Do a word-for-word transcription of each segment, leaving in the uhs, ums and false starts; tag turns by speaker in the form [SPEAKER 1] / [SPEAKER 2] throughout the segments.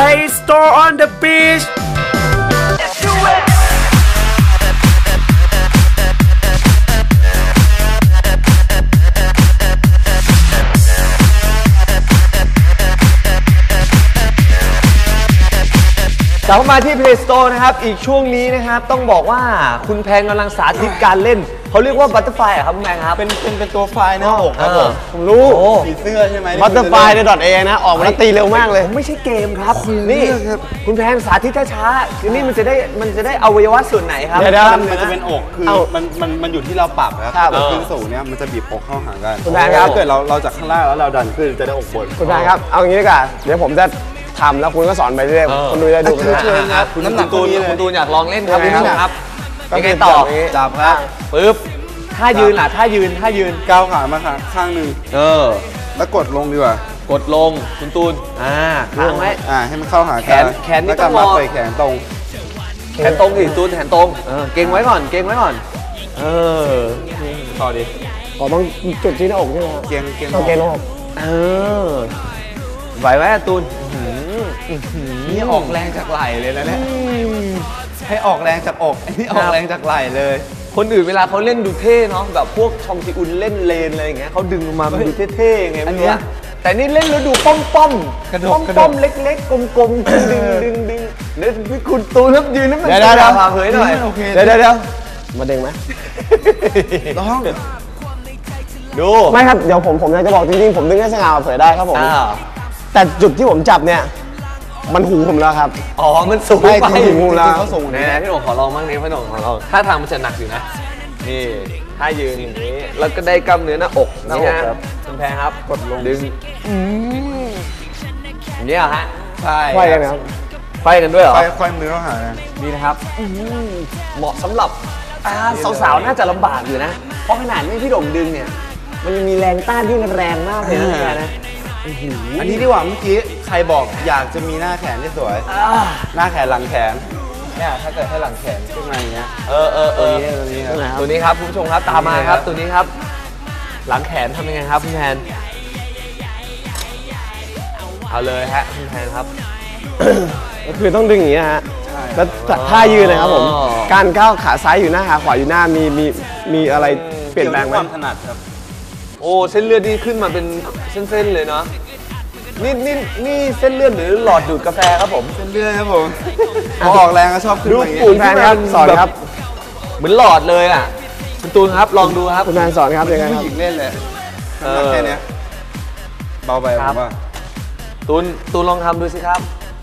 [SPEAKER 1] Play Store on the beach Let's do it
[SPEAKER 2] กลับมาที่ Play Store นะครับอีกช่วงนี้นะครับต้องบอกว่าคุณแพงกำลังสาธิตการเล่นเขาเรียกว่าบัตเตอร์ไฟครับคุณแพงครับเป็นเป็นเป็นตัวไฟหน้าอกครับผมผมรู้ผีเสื้อใช่ไหมบัตเตอร์ไฟในดอทเอนะออกมาแล้วตีเร็วมากเลยไม่ใช่เกมครับนี่คุณแพงสาธิตช้าๆคือนี่มันจะได้มันจะได้อวัยวะส่วนไหนครับ
[SPEAKER 3] มันจะเป็นอกคือมันมันมันอยู่ที่เราปรับครับขึ้นสูงเนี่ยมันจะบีบอกเข้าหากัน
[SPEAKER 2] คุณแพงครับ
[SPEAKER 3] ถ้าเกิดเราเราจากข้างล่างแล้วเราดันขึ้นจะได้อกบน
[SPEAKER 2] คุณแพงครับเอาอย่างนี้ดีกว่าเดี๋ยวผมจะทำแล้วคุณก็สอนไปเรื่อยๆคุณดูได้ดู
[SPEAKER 3] นะครับคุณน้ำหนักตูน
[SPEAKER 2] คุณตูนอยากลองเล่นครับคุณผู้ชมครับยังไงต่อ
[SPEAKER 3] จับครับ
[SPEAKER 2] ปึ๊บถ้ายืนล่ะถ้ายืนถ้ายืน
[SPEAKER 3] ก้าวขามาค่ะข้างหนึ่ง
[SPEAKER 2] เออ
[SPEAKER 3] แล้วกดลงดีกว่
[SPEAKER 2] ากดลงคุณตูนอ่าค้างไว้
[SPEAKER 3] อ่าให้มันเข้าหา
[SPEAKER 2] แขนแขนนี่ต้อง
[SPEAKER 3] มองไปแขนตรง
[SPEAKER 2] แขนตรงสิตูนแขนตรงเออเก่งไว้ก่อนเก่งไว้ก่อนเออต่อดิ
[SPEAKER 4] อ๋อต้องจุดที่หน้าอกใช่ไหม
[SPEAKER 3] เก่งเก่ง
[SPEAKER 4] ต้องเก่งหน้าอก
[SPEAKER 2] เออไหวไหมตูนนี่ออกแรงจากไหล่เลยนะเนี่ย
[SPEAKER 3] ให้ออกแรงจากอกนี่ออกแรงจากไหล่เลย
[SPEAKER 2] คนอื่นเวลาเขาเล่นดูเท่เนาะแบบพวกชองซีอุนเล่นเลนอะไรอย่างเงี้ยเขาดึงลงมามันดูเท่ๆไงไม่รู้แต่นี่เล่นแล้วดูป้อมป้อม
[SPEAKER 3] กระโดด
[SPEAKER 2] ป้อมเล็กๆกลมๆดึงดึงดึงเดี๋ยวพี่คุณตูนครับยืนนั่นมัน
[SPEAKER 3] เดี๋ยวเดี๋ยว
[SPEAKER 2] พาเผยหน่อย
[SPEAKER 3] เดี๋ยวเดี๋ยว
[SPEAKER 4] มาเด้งไหม
[SPEAKER 3] ต้อง
[SPEAKER 2] ดู
[SPEAKER 4] ไม่ครับเดี๋ยวผมผมอยากจะบอกจริงๆผมดึงให้สง่าเผยได้ครับผมแต่จุดที่ผมจับเนี่ยมันหูผมแล้วครับ
[SPEAKER 2] อ๋อมันสูงไป
[SPEAKER 4] ถึงหูแล้ว
[SPEAKER 2] เขาสูงแน่พี่หนุ่มขอลองบ้างนี้พี่หนุ่มขอลองถ้าทางมันจะหนักอยู่นะนี่ถ้ายืนอย่างนี้แล้วก็ได้กล้ามเนื้อหน้าอกนี่ฮะคุณแพงครับกดลงดึงอย่างนี้เหรอฮะ
[SPEAKER 4] ใช่ไขว้กันครับ
[SPEAKER 2] ไขว้กันด้วยเหรอ
[SPEAKER 3] ไขว้มือเข้าหา
[SPEAKER 2] นี่นะครับเหมาะสำหรับสาวๆน่าจะลำบากอยู่นะเพราะขนาดนี้พี่หนุ่มดึงเนี่ยมันมีแรงต้านที่มันแรงมากเลยนะ
[SPEAKER 3] อันนี้ดีกว่าเมื่อกี้ใครบอกอยากจะมีหน้าแขนที่สวยหน้าแขนหลังแขนเนี่ยถ้าเกิดให้หลังแขนขึ้นมาอย่างเงี้ย
[SPEAKER 2] เออเออเออตัวนี้ตัวนี้ครับตัวนี้ครับคุณผู้ชมครับตามมาครับตัวนี้ครับหลังแขนทำยังไงครับคุณแทนเอาเลยฮะคุณแทนครับ
[SPEAKER 4] ก็คือต้องดึงอย่างเงี้ยฮะแล้วท่ายืนนะครับผมการก้าวขาซ้ายอยู่หน้าขาขวาอยู่หน้ามีมีมีอะไรเปลี่ยนแปลงไหม
[SPEAKER 3] ความถนัดครับ
[SPEAKER 2] โอ้เส้นเลือดนี่ขึ้นมาเป็นเส้นๆเลยเนาะนี่นี่นี่เส้นเลือดหรือหลอดดูดกาแฟครับผม
[SPEAKER 3] เส้นเลือดครับผมพอออกแรงก็ชอบขึ้น
[SPEAKER 2] ดูปุ่นแพนครับสอนครับเหมือนหลอดเลยอ่ะคุณตูนครับลองดูครับ
[SPEAKER 4] คุณแพนสอนครับยังไงครับ
[SPEAKER 3] ผู้หญิงเล่นเลยแค่นี้เบาไปผมว่า
[SPEAKER 2] ตูนตูนลองทำดูสิครับ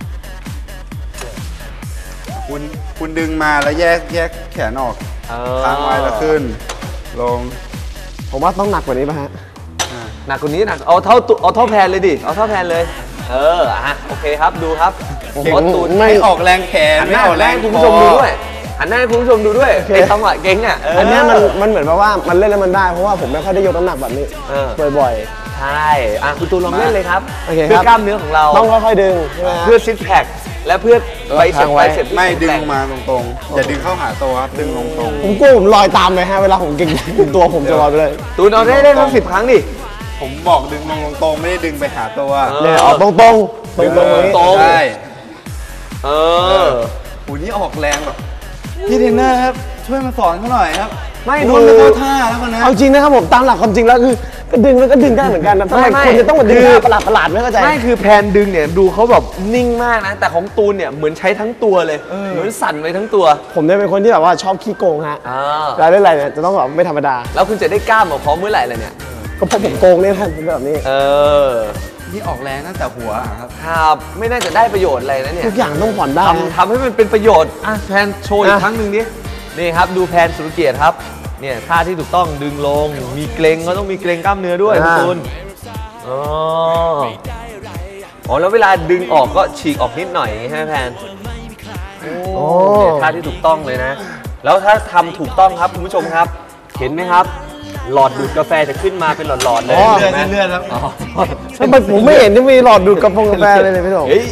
[SPEAKER 3] คุณคุณดึงมาแล้วแยกแยกแขนออกค้างไว้แล้วขึ้นลง
[SPEAKER 4] ผมว่าต้องหนักกว่านี้ป่ะฮะ
[SPEAKER 2] หนักกว่านี้หนักเอาเท่าเอาเท่าแพนเลยดิเอาเท่าแพนเลยเอออ่ะโอเคครับดูครับ
[SPEAKER 3] เก่งตูนไม่ออกแรงแขนไม่ออกแรง
[SPEAKER 2] คุณผู้ชมดูด้วยหันหน้าให้คุณผู้ชมดูด้วยไอ้จังหวะเก่งอ่ะ
[SPEAKER 4] อันนี้มันมันเหมือนว่ามันเล่นแล้วมันได้เพราะว่าผมไม่ค่อยได้ยกน้ำหนักแบบนี้บ่อย
[SPEAKER 2] ๆใช่อ่ะคุณตูนลองเล่นเลยครับ
[SPEAKER 4] เพื่
[SPEAKER 2] อกล้ามเนื้อของเรา
[SPEAKER 4] ต้องค่อยๆดึง
[SPEAKER 2] เพื่อซิกแพคและเพื่อไบเซ็ปไบเซ็ป
[SPEAKER 3] ไม่ดึงมาตรงๆอย่าดึงเข้าหาตัวครับดึงลงตรง
[SPEAKER 4] ผมกลัวผมลอยตามเลยฮะเวลาผมเก่งตัวผมจะลอยไปเลย
[SPEAKER 2] ตูนเอาได้ได้ทั้งสิบครั้งดิ
[SPEAKER 3] ผมบอกดึงลงตรงไม่ได้ดึงไปหาตัว
[SPEAKER 4] เนี่ยออกตรงตรง
[SPEAKER 3] ตรงตรงใช่
[SPEAKER 2] เออ
[SPEAKER 3] หูนี่ออกแรงแบบพี่เทรนเนอร์ครับช่วยมาสอนเขาหน่อยครับ
[SPEAKER 4] ไม่
[SPEAKER 3] ดูไม่เข้าท่าแล้วมันนะ
[SPEAKER 4] เอาจริงนะครับผมตามหลักความจริงแล้วคือก็ดึงมันก็ดึงได้เหมือนกันนะทำไมคนจะต้องมาดึงประหลาดประหลาดไม่เข้าใจ
[SPEAKER 2] ไม่คือแพนดึงเนี่ยดูเขาแบบนิ่งมากนะแต่ของตูนเนี่ยเหมือนใช้ทั้งตัวเลยเหมือนสั่นไปทั้งตัว
[SPEAKER 4] ผมเนี่ยเป็นคนที่แบบว่าชอบขี้โกงฮะรายได้อะไรเนี่ยจะต้องแบบไม่ธรรมดา
[SPEAKER 2] แล้วคุณจะได้กล้ามของเขาเมื่อไหร่เลยเนี่ย
[SPEAKER 4] ก็เพราะผมโกงเนี่ยท่านเป็นแบบนี้
[SPEAKER 2] เออ
[SPEAKER 3] นี่ออกแรงตั้งแต่หัวครับ
[SPEAKER 2] ครับไม่น่าจะได้ประโยชน์อะไรนะเนี่ย
[SPEAKER 4] ทุกอย่างต้องผ่อนได้
[SPEAKER 2] ทำทำให้มันเป็นประโยชน์อ่ะแพนโชว์อีกครั้งหนึ่งดินี่ครับดูแพนสุรเกียรติครับเนี่ยท่าที่ถูกต้องดึงลงมีเกร็งก็ต้องมีเกร็งกล้ามเนื้อด้วยคุณตูนอ๋ออ๋อแล้วเวลาดึงออกก็ฉีกออกนิดหน่อยอย่างงี้ใช่ไหมแพนโอ้ท่าที่ถูกต้องเลยนะแล้วถ้าทำถูกต้องครับคุณผู้ชมครับเห็นไหมครับหลอดดูดกาแฟจะขึ้นมาเป็นหลอดๆเลย
[SPEAKER 3] เลื่อนเลื่อนครับ
[SPEAKER 4] ทำไมผมไม่เห็นจะมีหลอดดูดกาแฟกาแฟเลยเลยพี่โด่ง
[SPEAKER 2] เฮ้ย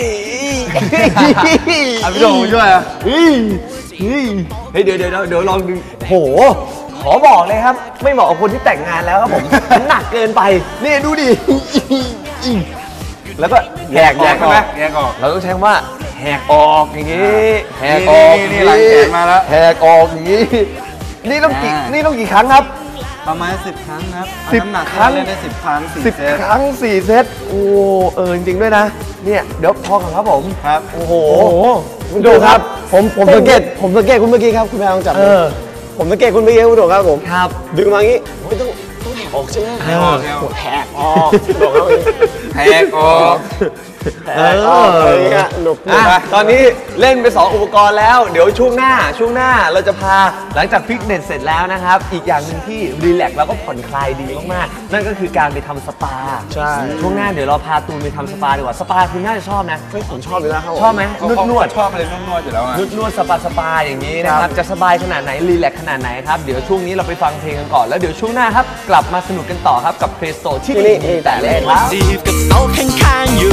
[SPEAKER 3] พี่โด่งช่วยอ่ะ
[SPEAKER 2] เฮ้ยเดี๋ยวเดี๋ยวเดี๋ยวลองดูโหขอบอกเลยครับไม่เหมาะกับคนที่แต่งงานแล้วครับผมหนักเกินไปนี่ดูดิแล้วก็แหก
[SPEAKER 3] แย
[SPEAKER 2] ออก
[SPEAKER 3] ก
[SPEAKER 2] ใช่ไหม
[SPEAKER 3] แยกออก
[SPEAKER 2] เราต้องใช้คำว่าแหกออกอย่างนี้แหกออก
[SPEAKER 3] นี่นี่หลังแขนมาแล้ว
[SPEAKER 2] แหกออกอย่างนี้นี่ต้องกี่
[SPEAKER 3] อ่านี่
[SPEAKER 2] นี่ต้องกี่ครั้งครับ
[SPEAKER 3] ประมาณสิบครั้งครับเอา
[SPEAKER 2] สิบ
[SPEAKER 3] น้ำหนัก
[SPEAKER 2] ครั้ง
[SPEAKER 3] เล่นได้สิบครั้งสี่
[SPEAKER 2] สิบ
[SPEAKER 3] เซต
[SPEAKER 2] ครั้งสี่เซตโอ้เออจริงๆด้วยนะ เนี่ยเดี๋ยวพอก่อนครับผม
[SPEAKER 3] ครับ
[SPEAKER 2] โอ้โห
[SPEAKER 4] โอ้โหคุณโดครับ ผมผมสังเกตผมสังเกตคุณเมื่อกี้ครับคุณแพรลองจับ
[SPEAKER 2] เออ
[SPEAKER 4] ผมสังเกตคุณเมื่อกี้คุณโดครับผม
[SPEAKER 2] ครับ
[SPEAKER 4] ดึงมาอย่างนี้ไม่ต้องต้องแหกออกใช่ไหม
[SPEAKER 3] แหกออกแหกออก
[SPEAKER 4] แหกออกโดครับ
[SPEAKER 3] แหกออก
[SPEAKER 4] แหกออกอะไรอย่างเงี้ยหนุก
[SPEAKER 2] อ่ะตอนนี้เล่นไปสองอุปกรณ์แล้ว เดี๋ยวช่วงหน้าช่วงหน้าเราจะพาหลังจากฟิตเนสเสร็จแล้วนะครับ อีกอย่างหนึ่งที่รีแลกซ์แล้วก็ผ่อนคลายดีมากๆนั่นก็คือการไปทำสปา
[SPEAKER 4] ใช่
[SPEAKER 2] ช่วงหน้าเดี๋ยวเราพาตูนไปทำสปาดีกว่าสปาคุณน่าจะชอบนะ
[SPEAKER 4] เฮ้ยผมชอบเลยนะครับผม
[SPEAKER 2] ชอบไหมนวดนวด
[SPEAKER 3] ชอบอะไรนวดๆอยู่แล้วอ่ะ
[SPEAKER 2] นวดนวดสปาสปาอย่างนี้นะครับจะสบายขนาดไหนรีแลกซ์ขนาดไหนครับเดี๋ยวช่วงนี้เราไปฟังเพลงกันก่อนแล้วเดี๋ยวช่วงหน้าครับกลับมาสนุกกันต่อครับกับเพลย์สโตร์ที่นี่มีแต่เล่นครับ
[SPEAKER 5] จีบกับโต๊ะข้างๆอยู่